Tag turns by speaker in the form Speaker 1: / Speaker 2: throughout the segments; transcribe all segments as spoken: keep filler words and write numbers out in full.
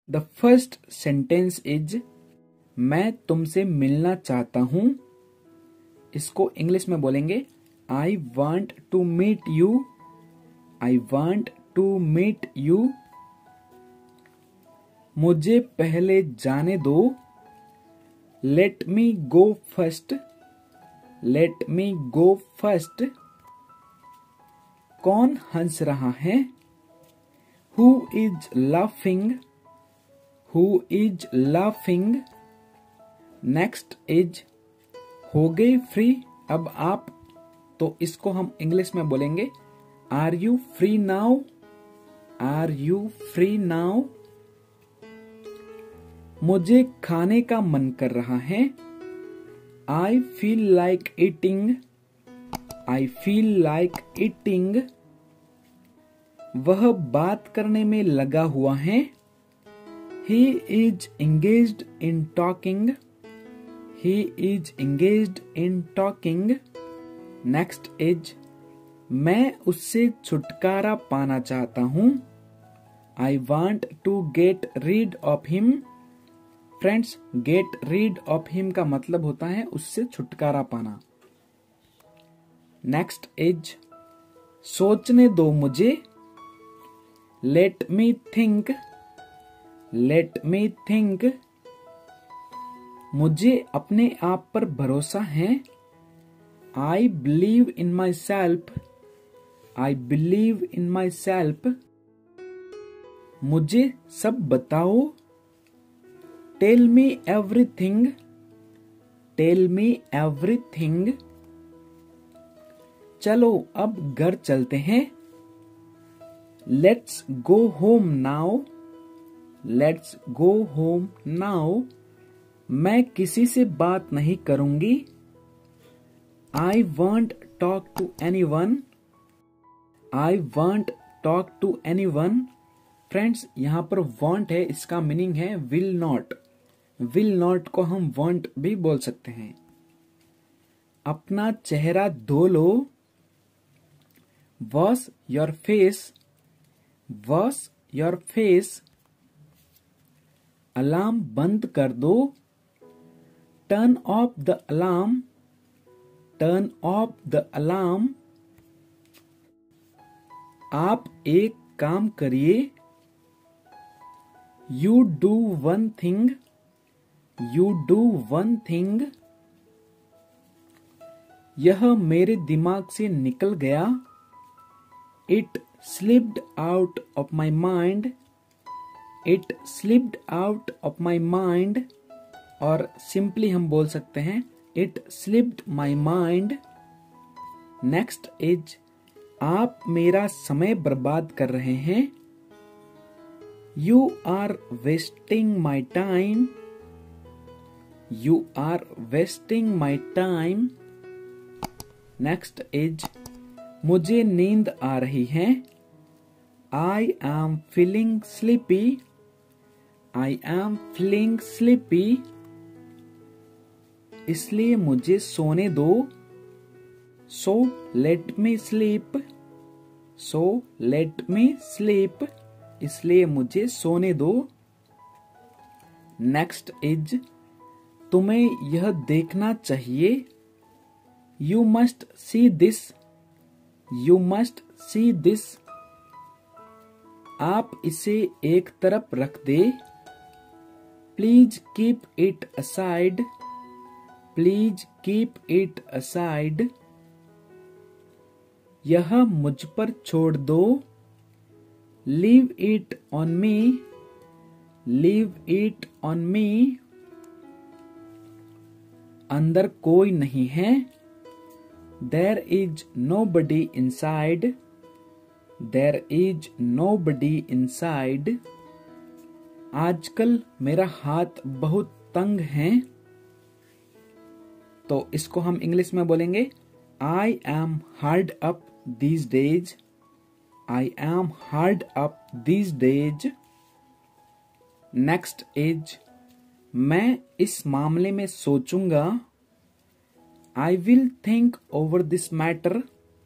Speaker 1: The first sentence is मैं तुमसे मिलना चाहता हूं। इसको इंग्लिश में बोलेंगे I want to meet you. I want to meet you. मुझे पहले जाने दो। Let me go first. Let me go first. कौन हंस रहा है? Who is laughing? Who is laughing? Next is हो गई फ्री अब आप, तो इसको हम इंग्लिश में बोलेंगे are you free now? Are you free now? मुझे खाने का मन कर रहा है। I feel like eating. I feel like eating. वह बात करने में लगा हुआ है। He is engaged in talking. He is engaged in talking. Next is मैं उससे छुटकारा पाना चाहता हूं। I want to get rid of him. Friends, get rid of him का मतलब होता है उससे छुटकारा पाना। नेक्स्ट इज सोचने दो मुझे। Let me think. Let me think. मुझे अपने आप पर भरोसा है। I believe in myself. I believe in myself. मुझे सब बताओ। Tell me everything. Tell me everything. चलो अब घर चलते हैं। Let's go home now. Let's go home now. मैं किसी से बात नहीं करूंगी। I want talk to anyone. I want talk to anyone. Friends, यहां पर वॉन्ट है, इसका मीनिंग है विल नॉट। विल नॉट को हम वॉन्ट भी बोल सकते हैं। अपना चेहरा धो लो। Wash your face. Wash your face. Alarm बंद कर दो। Turn off the alarm. Turn off the alarm. आप एक काम करिए। You do one thing. You do one thing. यह मेरे दिमाग से निकल गया। It slipped out of my mind. It slipped out of my mind. और सिंपली हम बोल सकते हैं it slipped my mind. Next is आप मेरा समय बर्बाद कर रहे हैं। You are wasting my time. You are wasting my time. Next is मुझे नींद आ रही है। I am feeling sleepy. I am feeling sleepy. इसलिए मुझे सोने दो। So let me sleep. So let me sleep. इसलिए मुझे सोने दो। नेक्स्ट इज तुम्हें यह देखना चाहिए। You must see this. You must see this. आप इसे एक तरफ रख दे। Please keep it aside. Please keep it aside. यह मुझ पर छोड़ दो। Leave it on me. Leave it on me. अंदर कोई नहीं है। There is nobody inside. There is nobody inside. आजकल मेरा हाथ बहुत तंग है। तो इसको हम इंग्लिश में बोलेंगे I am hard up these days. I am hard up these days. Next is मैं इस मामले में सोचूंगा। I will think over this matter.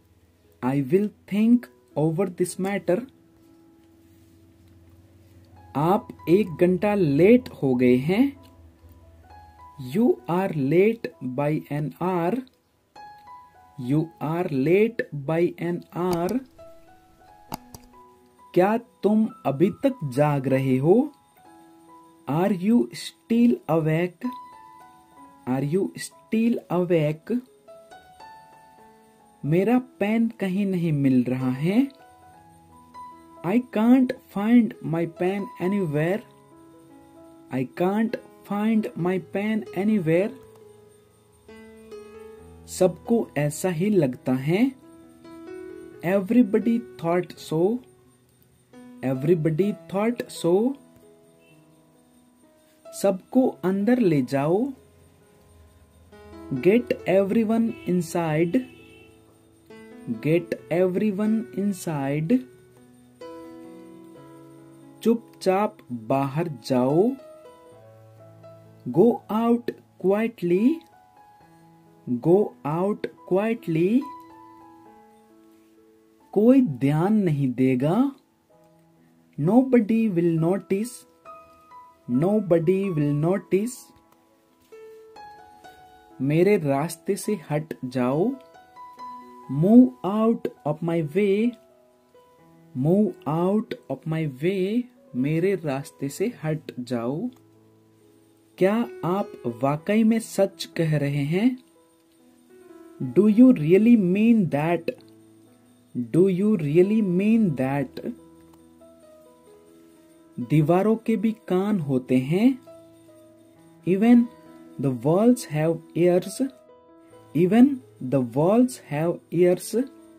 Speaker 1: I will think over this matter. आप एक घंटा लेट हो गए हैं। You are late by an hour. You are late by an hour. क्या तुम अभी तक जाग रहे हो? Are you still awake? Are you still awake? मेरा पेन कहीं नहीं मिल रहा है। I can't find my pen anywhere. I can't find my pen anywhere. सबको ऐसा ही लगता है। Everybody thought so. Everybody thought so. सबको अंदर ले जाओ। Get everyone inside. Get everyone inside. चुपचाप बाहर जाओ। Go out quietly. Go out quietly. कोई ध्यान नहीं देगा। Nobody will notice. Nobody will notice. मेरे रास्ते से हट जाओ। Move out of my way. Move out of my way. मेरे रास्ते से हट जाओ। क्या आप वाकई में सच कह रहे हैं? Do you really mean that? Do you really mean that? दीवारों के भी कान होते हैं। Even the walls have ears. Even the walls have ears.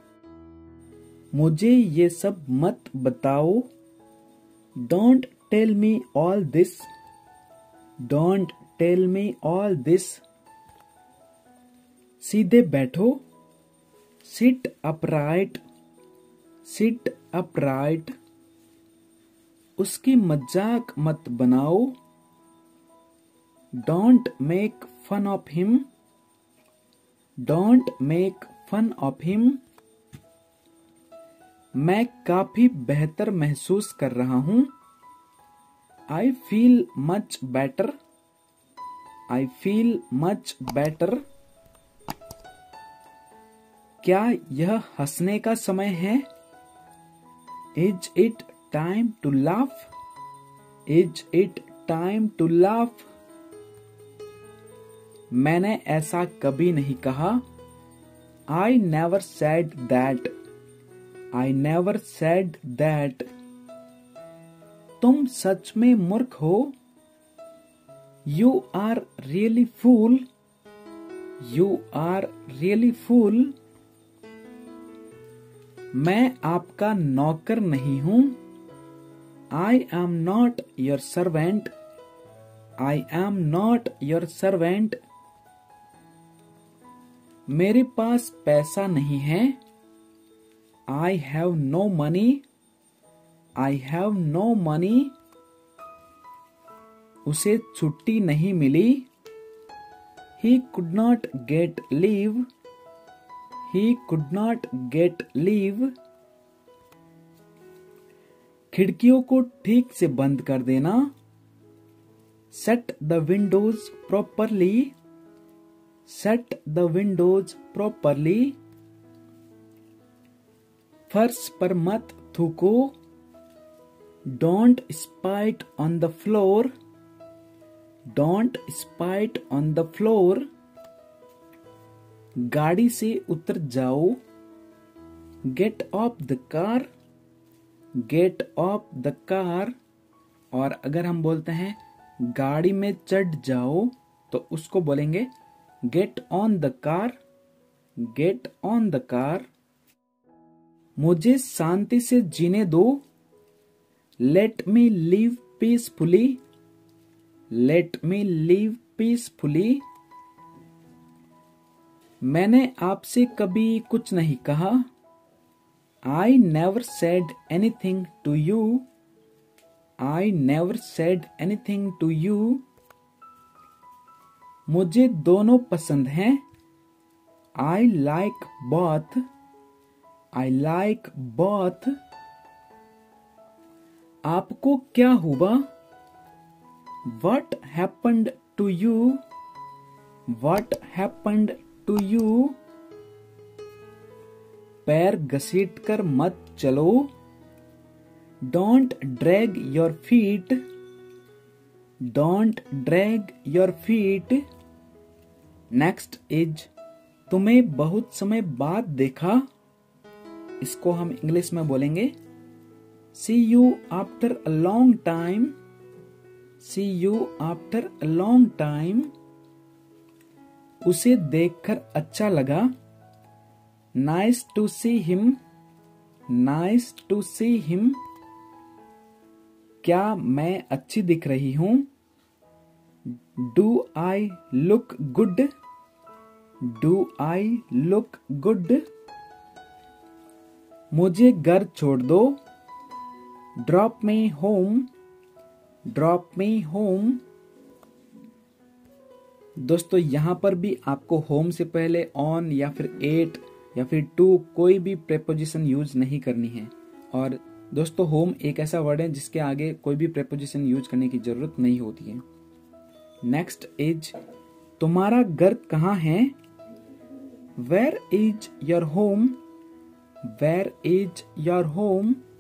Speaker 1: मुझे ये सब मत बताओ। Don't tell me all this. Don't tell me all this. सीधे बैठो। Sit upright. Sit upright. उसकी मजाक मत बनाओ। Don't make fun of him. Don't make fun of him. मैं काफी बेहतर महसूस कर रहा हूं। I feel much better. I feel much better. क्या यह हंसने का समय है? Is it time to laugh? Is it time to laugh? मैंने ऐसा कभी नहीं कहा। I never said that. I never said that. तुम सच में मूर्ख हो। You are really fool. You are really fool. मैं आपका नौकर नहीं हूं। I am not your servant. I am not your servant. मेरे पास पैसा नहीं है। I have no money. I have no money. उसे छुट्टी नहीं मिली। He could not get leave. He could not get leave. खिड़कियों को ठीक से बंद कर देना। Shut the windows properly. Shut the windows properly. फर्श पर मत थूको। Don't spit on the floor. Don't spit on the floor. गाड़ी से उतर जाओ। Get off the car. Get off the car. और अगर हम बोलते हैं गाड़ी में चढ़ जाओ तो उसको बोलेंगे Get on the car. Get on the car. मुझे शांति से जीने दो। Let me live peacefully. Let me live peacefully. मैंने आपसे कभी कुछ नहीं कहा। I never said anything to you. I never said anything to you. मुझे दोनों पसंद हैं। I like both. I like both. आपको क्या हुआ? What happened to you? What happened to you? पैर घसीटकर मत चलो। Don't drag your feet. Don't drag your feet. Next is तुम्हें बहुत समय बाद देखा। इसको हम इंग्लिश में बोलेंगे See you after a long time. See you after a long time. उसे देखकर अच्छा लगा। Nice to see him. Nice to see him. क्या मैं अच्छी दिख रही हूं? Do I look good? Do I look good? मुझे घर छोड़ दो। Drop me home. Drop me home. दोस्तों यहाँ पर भी आपको home से पहले on या फिर at या फिर to कोई भी preposition यूज नहीं करनी है। और दोस्तों home एक ऐसा वर्ड है जिसके आगे कोई भी preposition यूज करने की जरूरत नहीं होती है। नेक्स्ट इज तुम्हारा घर कहाँ है? Where is your home? Where is your home?